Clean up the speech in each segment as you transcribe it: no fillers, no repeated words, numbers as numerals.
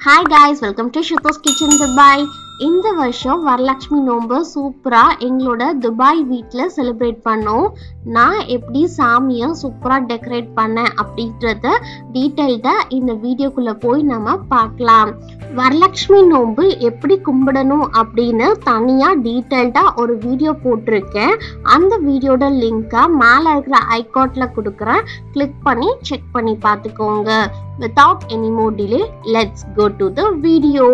Hi guys, welcome to Shruto's Kitchen Dubai. இந்த வருஷம் வரலட்சுமி நோன்பு சூப்பரா எங்களோட துபாய் வீட்ல செலிப்ரேட் பண்ணோம். நான் எப்படி சாமியை சூப்பரா டெக்கரேட் பண்ணேன் அப்படின்றத டீடைல்டா இந்த வீடியோக்குள்ள போய் நம்ம பார்க்கலாம். வரலட்சுமி நோன்பு எப்படி கும்பிடணும் அப்படின்னு தனியா டீடைல்டா ஒரு வீடியோ போட்டிருக்கேன். அந்த வீடியோட லிங்கை மேல இருக்கிற ஐகான்ல கொடுக்குறேன். கிளிக் பண்ணி செக் பண்ணி பார்த்துக்கோங்க. Without any more delay, let's go to the video.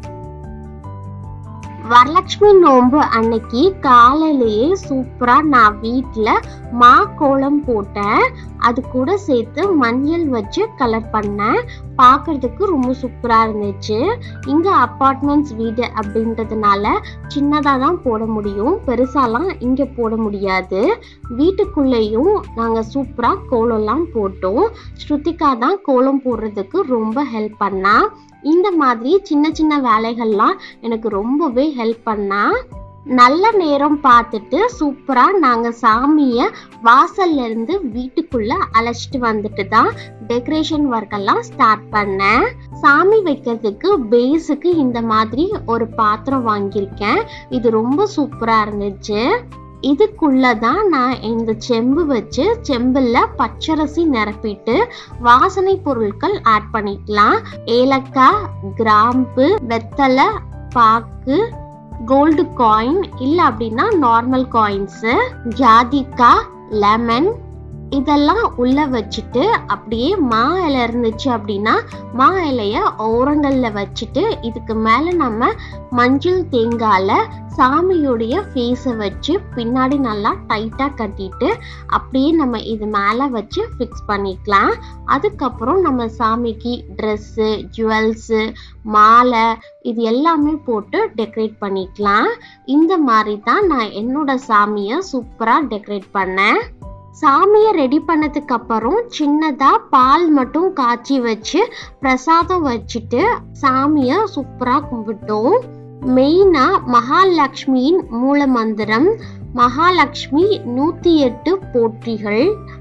Varalakshmi நோன்பு அன்னைக்கு காலையிலேயே சூப்பரா நான் வீட்ல மா கோலம் போட்டேன். அது கூட சேர்த்து மஞ்சள் வச்சு கலர் பண்ணேன். பார்க்கிறதுக்கு ரொம்ப சூப்பரா இருந்துச்சு. இங்க அபார்ட்மெண்ட்ஸ் வீடு அப்படின்றதுனால சின்னதா தான் போட முடியும், பெருசாலாம் இங்க போட முடியாது. வீட்டுக்குள்ளேயும் நாங்க சூப்பரா கோலம்லாம் போட்டோம். ஸ்ருதிகா தான் கோலம் போடுறதுக்கு ரொம்ப ஹெல்ப் பண்ணா. இந்த மாதிரி சின்ன சின்ன வேலைகள்லாம் எனக்கு ரொம்பவே ஹெல்ப் பண்ணா. நல்ல நேரம் பார்த்துட்டு சூப்பரா நாங்க சாமிய வாசல்ல இருந்து வீட்டுக்குள்ள அழைச்சிட்டு வந்துட்டு தான் டெக்கரேஷன் ஒர்க் எல்லாம் ஸ்டார்ட் பண்ணேன். சாமி வைக்கிறதுக்கு பேஸுக்கு இந்த மாதிரி ஒரு பாத்திரம் வாங்கியிருக்கேன். இது ரொம்ப சூப்பரா இருந்துச்சு. இதுக்குள்ளதான் நான் இந்த செம்பு வச்சு செம்புல பச்சரிசி நிரப்பிட்டு வாசனை பொருட்கள் ஆட் பண்ணிக்கலாம். ஏலக்காய், கிராம்பு, வெத்தலை பாக்கு, கோல்டு காயின் இல்ல அப்படின்னா நார்மல் காயின்ஸ், ஜாதிக்காய், லெமன் இதெல்லாம் உள்ள வச்சுட்டு அப்படியே மா இலை இருந்துச்சு அப்படின்னா மா இலைய ஓரங்கள்ல வச்சுட்டு இதுக்கு மேல நம்ம மஞ்சள் தேங்காயில சாமியோடைய ஃபேஸை வச்சு பின்னாடி நல்லா டைட்டா கட்டிட்டு அப்படியே நம்ம இது மேல வச்சு ஃபிக்ஸ் பண்ணிக்கலாம். அதுக்கப்புறம் நம்ம சாமிக்கு ட்ரெஸ்ஸு, ஜுவல்ஸு, மாலை இது எல்லாமே போட்டு டெக்கரேட் பண்ணிக்கலாம். இந்த மாதிரி தான் நான் என்னோட சாமியை சூப்பரா டெக்கரேட் பண்ணேன். சாமியை ரெடி பண்ணதுக்கு அப்புறம் சின்னதா பால் மட்டும் காய்ச்சி வச்சு பிரசாதம் வச்சுட்டு சாமியை சூப்பரா கும்பிட்டோம். மெயினா மகாலட்சுமியின் மூல மந்திரம் மகாலட்சுமி 108 போற்றிகள்,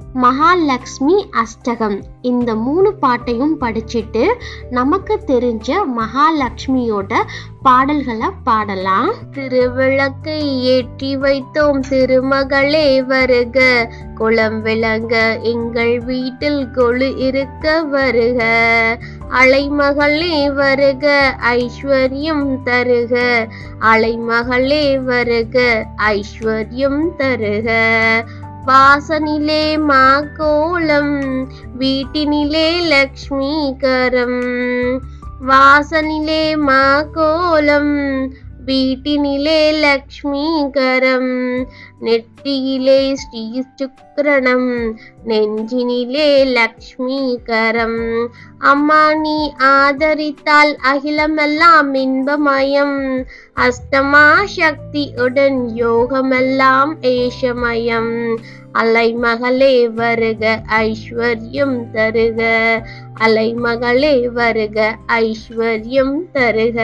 மகாலட்சுமி அஷ்டகம் இந்த 3 பாட்டையும் படிச்சுட்டு நமக்கு தெரிஞ்ச மகாலட்சுமியோட பாடல்களை பாடலாம். திருவிளக்கை ஏற்றி வைத்தோம் திருமகளே வருக, குளம் விளங்க எங்கள் வீட்டில் கொழு இருக்க வருக, அலைமகளே வருக ஐஸ்வர்யம் தருக, அலைமகளே வருக ஐஸ்வர்யம் தருக, வாசனிலே மா கோலம் வீட்டினிலே லக்ஷ்மி கரம், வாசனிலே மா கோலம் வீட்டினிலே லக்ஷ்மி கரம், நெற்றியிலே ஸ்ரீ சுக்கிரணம் நெஞ்சினிலே லக்ஷ்மி கரம், அம்மா நீ ஆதரித்தால் அகிலமெல்லாம் இன்பமயம், அஷ்டமா சக்தியுடன் யோகமெல்லாம் ஏஷமயம், அலைமகளே வருக ஐஸ்வர்யம் தருக, அலைமகளே வருக ஐஸ்வர்யம் தருக,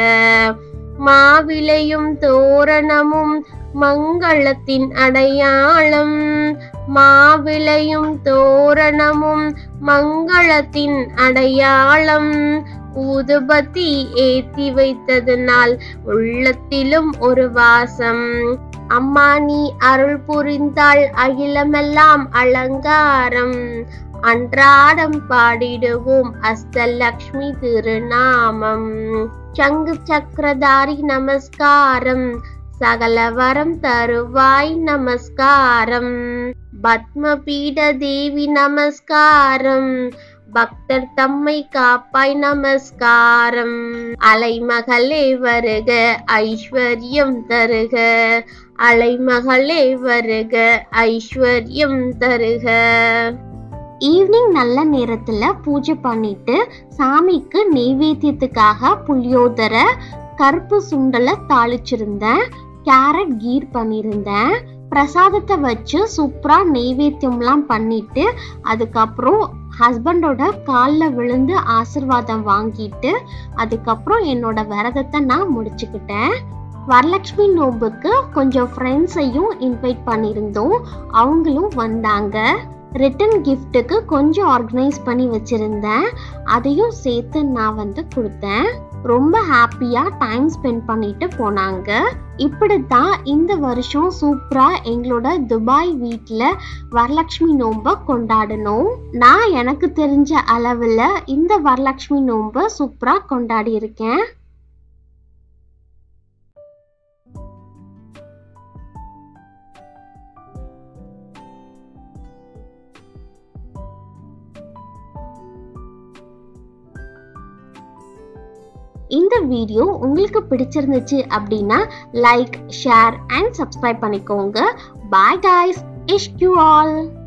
மாவிளையும் தோரணமும் மங்களத்தின் அடையாளம், மாவிளையும் தோரணமும் மங்களத்தின் அடையாளம், ஊதுபத்தி ஏத்தி வைத்ததனால் உள்ளத்திலும் ஒரு வாசம், அம்மா நீ அருள் புரிந்தால் அகிலமெல்லாம் அலங்காரம், அன்றாடம் பாடிடுவோம் அஷ்டலக்ஷ்மி திருநாமம், சங்கு சக்கரதாரி நமஸ்காரம், சகலவரம் தருவாய் நமஸ்காரம், பத்மபீட தேவி நமஸ்காரம், பக்தர் தம்மை காப்பாய் நமஸ்காரம், அலைமகளே வருக ஐஸ்வர்யம் தருக, அலைமகளே வருக ஐஸ்வர்யம் தருக. ஈவினிங் நல்ல நேரத்துல பூஜை பண்ணிட்டு சாமிக்கு நெய்வேத்தியத்துக்காக புளியோதரை, கருப்பு சுண்டலை தாளிச்சிருந்தேன், கேரட் கீர் பண்ணியிருந்தேன். பிரசாதத்தை வச்சு சூப்பரா நெய்வேத்தியம்லாம் பண்ணிட்டு அதுக்கப்புறம் ஹஸ்பண்டோட காலில் விழுந்து ஆசிர்வாதம் வாங்கிட்டு அதுக்கப்புறம் என்னோட விரதத்தை நான் முடிச்சுக்கிட்டேன். வரலட்சுமி நோன்புக்கு கொஞ்சம் ஃப்ரெண்ட்ஸையும் இன்வைட் பண்ணியிருந்தோம். அவங்களும் வந்தாங்க. ரிட்டன் கிஃப்ட்டுக்கு கொஞ்சம் ஆர்கனைஸ் பண்ணி வச்சிருந்தேன், அதையும் சேர்த்து நான் கொடுத்தேன். ரொம்ப ஹாப்பியா டைம் ஸ்பெண்ட் பண்ணிட்டு போனாங்க. இப்படித்தான் இந்த வருஷம் சூப்பரா எங்களோட துபாய் வீட்ல வரலட்சுமி நோன்பை கொண்டாடணும். நான் எனக்கு தெரிஞ்ச அளவுல இந்த வரலட்சுமி நோன்பை சூப்பரா கொண்டாடி இருக்கேன். இந்த வீடியோ உங்களுக்கு பிடிச்சிருந்துச்சு அப்படின்னா லைக், ஷேர் அண்ட் சப்ஸ்கிரைப் பண்ணிக்கோங்க. Bye guys, ish you all.